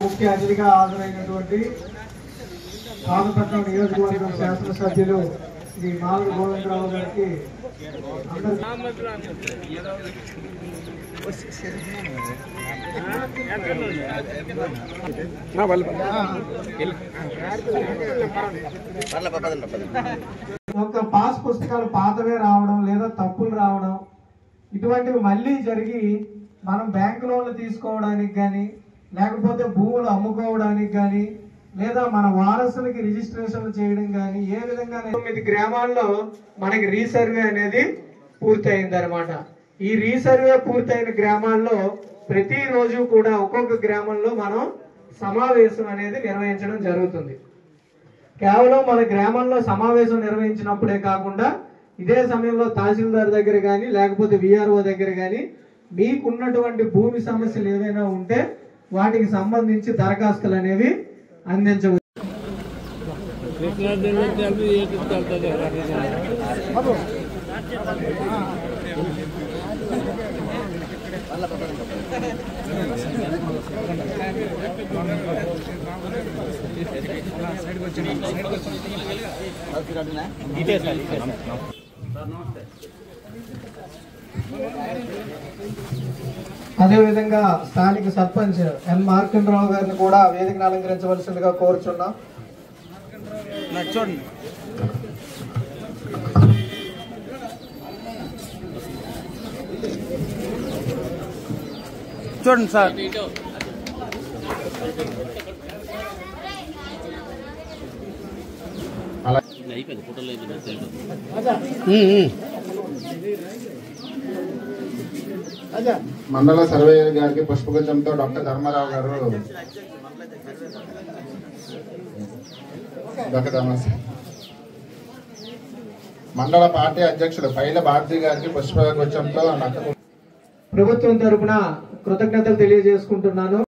ముఖ్య అతిథిగా హాజరైనటువంటి పాతపట్నం నియోజకవర్గం శాసనసభ్యులు శ్రీ మాలూరు గోవిందరావు గారికి ఒక పాస్ పుస్తకాలు పాతవే రావడం లేదా తప్పులు రావడం ఇటువంటివి మళ్ళీ జరిగి మనం బ్యాంకు లోన్లు తీసుకోవడానికి కానీ లేకపోతే భూములు అమ్ముకోవడానికి కానీ లేదా మన వారసులకి రిజిస్ట్రేషన్లు చేయడం కానీ ఏ విధంగా 9 గ్రామాల్లో మనకి రీసర్వే అనేది పూర్తయింది అనమాట. ఈ రీసర్వే పూర్తయిన గ్రామాల్లో ప్రతిరోజు కూడా ఒక్కొక్క గ్రామంలో మనం సమావేశం అనేది నిర్వహించడం జరుగుతుంది. కేవలం మన గ్రామంలో సమావేశం నిర్వహించినప్పుడే కాకుండా ఇదే సమయంలో తహసీల్దార్ దగ్గర కానీ లేకపోతే విఆర్ఓ దగ్గర కానీ మీకున్నటువంటి భూమి సమస్యలు ఏవైనా ఉంటే వాటికి సంబంధించి దరఖాస్తులు అనేవి అందించవచ్చు. అదేవిధంగా స్థానిక సర్పంచ్ ఎన్ మార్కండరావు గారిని కూడా వేదికను అలంకరించవలసిందిగా కోరుచున్నాం. చూడండి సార్. మండల సర్వేయర్ గారికి పుష్పగుచ్చంతో డాక్టర్ ధర్మారావు గారు మండల పార్టీ అధ్యక్షుడు పైల భారతి గారికి పుష్పగుచ్చంతో ప్రభుత్వం తరపున కృతజ్ఞతలు తెలియజేసుకుంటున్నాను.